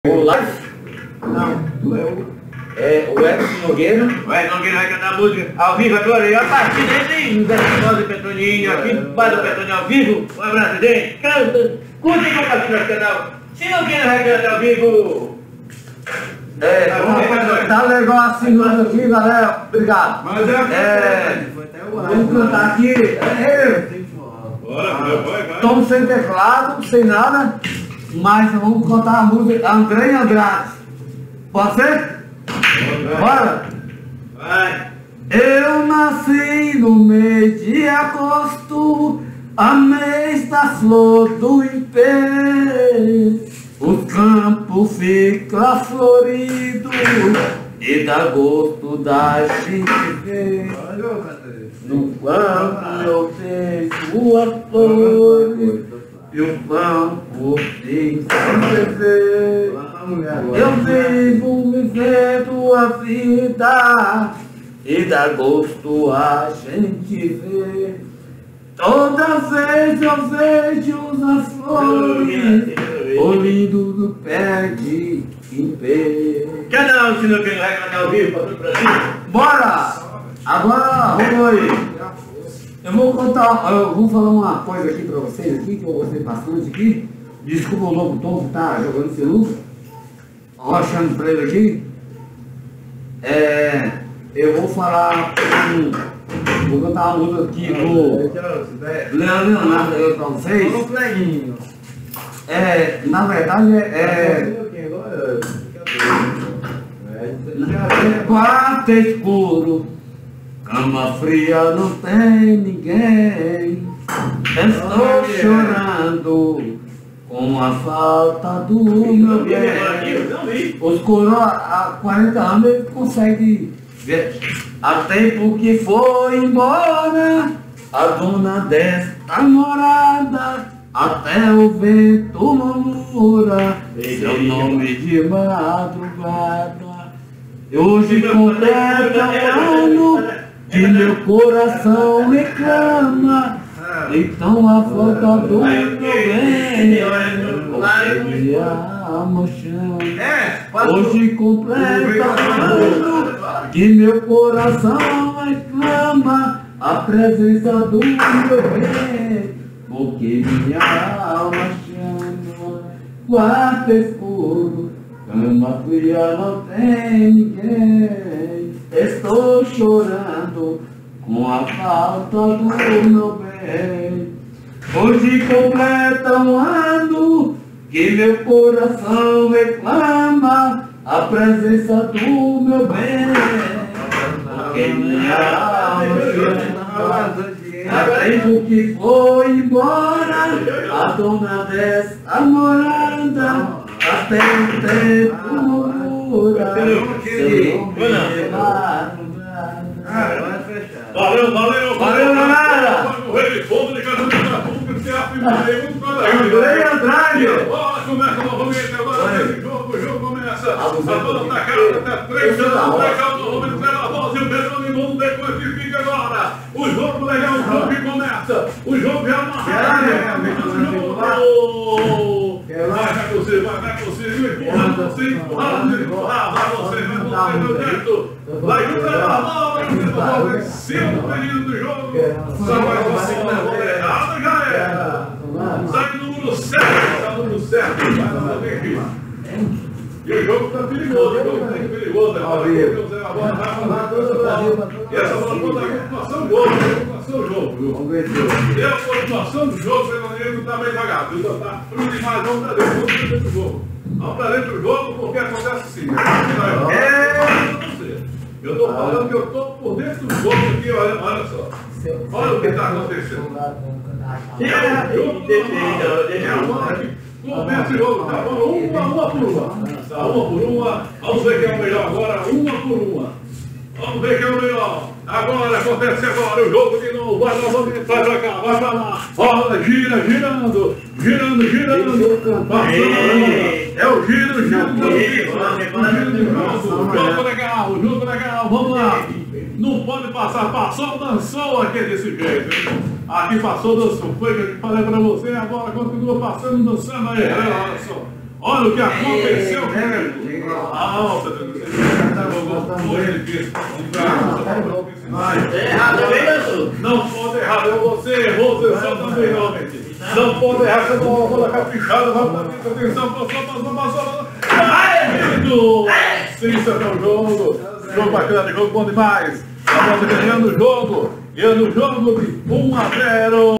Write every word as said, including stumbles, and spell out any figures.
O Lars? Não, tu é o... É o Edson Nogueira. O Edson Nogueira vai cantar música ao vivo agora. E a partir daí, no Zé de Petroninho, aqui no bar do Petroninho ao vivo. Um abraço, gente. Canta, curte e compartilha nosso canal. Se não quer, vai cantar ao vivo. É, tá legal assim nós aqui, galera. Obrigado. Mas é... É, vamos cantar aqui. É, Bora, vai, vai, vai. Estamos sem teclado, sem nada. Mas vamos cantar a música André e Andrade. Pode ser? Bora! Vai! Eu nasci no mês de agosto, a mês da flor do império. O campo fica florido e dá gosto da gente ver. No campo eu vejo as flores e o campo fica viver. Eu vivo vivendo a vida e dá gosto a gente ver. Toda vez eu vejo as flores, o lindo do pé de impé. Quer dar um sinal que ele vai cantar ao vivo para todo o Brasil? Bora! Agora, vamos aí. Eu vou contar, eu vou falar uma coisa aqui pra vocês aqui, que eu gostei bastante aqui. Desculpa o locutor que tá jogando sinuca, rochando pra ele aqui. É, eu vou falar, um, vou cantar uma música aqui do Leandro Leonardo aí pra vocês. É, na verdade é... Quarto escuro, cama fria, não tem ninguém. Estou chorando com a falta do meu bem. Os coroas há quarenta anos eles conseguem ver. Há tempo que foi embora a dona desta morada, até o vento murmura seu nome de madrugada. Hoje completa um ano que meu coração reclama, então a falta do meu bem, porque me ama chama. Hoje completa um ano que meu coração reclama a presença do meu bem, porque minha alma chama. Quarto escuro, cama fria, não tem ninguém. Estou chorando com a falta do meu bem. Hoje completa um ano que meu coração reclama a presença do meu bem, porque minha alma chama. Há tempo que foi embora a dona desta morada, até o tempo murmura seu nome de madrugada. Valeu, valeu, Valeu, galera! O rei de fogo de cada um da pública, que é a primeira um para André Andrade! Começa novamente agora esse jogo, o jogo começa. A bola tá cara, até três anos, três anos, novamente pela voz e o Pedro Mundo depois que fica agora. O jogo legal, o jogo que começa. O jogo é amarrado. Vai, vai você, vai, vai você, empurrando você, empurrando, empurrar, vai você, vai você, meu dentro. Vai jogando a bola, vai jogando a bola, vencendo o período do jogo. Só vai você na bola errada, já era. Sai no número certo, sai no número certo, vai lá dentro. E o jogo está perigoso, o jogo está perigoso. E essa bola toda é a continuação do jogo, a continuação do jogo. E a continuação do jogo, pelo menos, está bem devagar. Está frio demais, vamos para dentro, vamos para dentro do jogo. Vamos para dentro do jogo porque acontece assim. Eu estou falando que eu estou por dentro do jogo aqui, olha, olha só. Olha o que está acontecendo. É o jogo do começa o jogo, tá bom? Uma, uma por uma. Tá, uma por uma. Vamos ver quem é o melhor agora, uma por uma. Vamos ver quem é o melhor. Agora, acontece agora o jogo de novo. Vai novamente, vai pra cá, vai pra lá. Roda, gira, girando. Girando, girando. Passando. É o giro, giro. O jogo legal, o jogo legal. Vamos lá. Não pode passar, passou, dançou aqui desse jeito. Aqui passou, dançou. Foi o que eu falei pra você, agora continua passando, dançando aí. Olha só. Olha o que aconteceu, velho. Alta, muito difícil. Não pode errar, eu você errou, você também não, gente. Não pode errar, você não bola caprichada, vai pra dentro, atenção, passou, passou, passou. Ai, lindo! Sensacional jogo. Jogo bacana, jogo bom demais. A bola ganhando o jogo. Ganhando o jogo de um a zero.